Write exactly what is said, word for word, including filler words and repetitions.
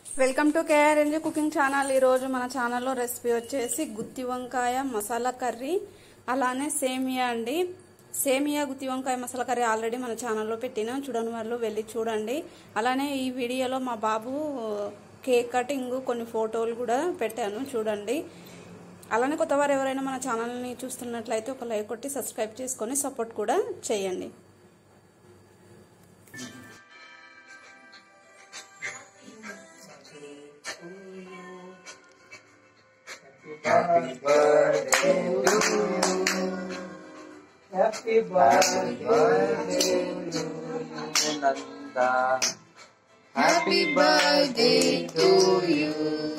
Welcome to KRNG cooking channel. ఈ రోజు మన ఛానల్లో రెసిపీ వచ్చేసి గుత్తి వంకాయ మసాలా కర్రీ, అలానే సేమియా అండి। సేమియా గుత్తి వంకాయ మసాలా కర్రీ ఆల్రెడీ మన ఛానల్లో పెట్టినా, చూడని వాళ్ళు వెళ్ళి చూడండి। అలానే ఈ వీడియోలో మా బాబు కేక్ కటింగ్ కొన్ని ఫోటోలు కూడా పెట్టాను, చూడండి। అలానే కొత్తవారు ఎవరైనా మన ఛానల్ని చూస్తున్నట్లయితే ఒక లైక్ కొట్టి సబ్స్క్రైబ్ చేసుకొని సపోర్ట్ కూడా చేయండి। Happy birthday to you. Happy birthday to you, Nanda. Happy birthday to you.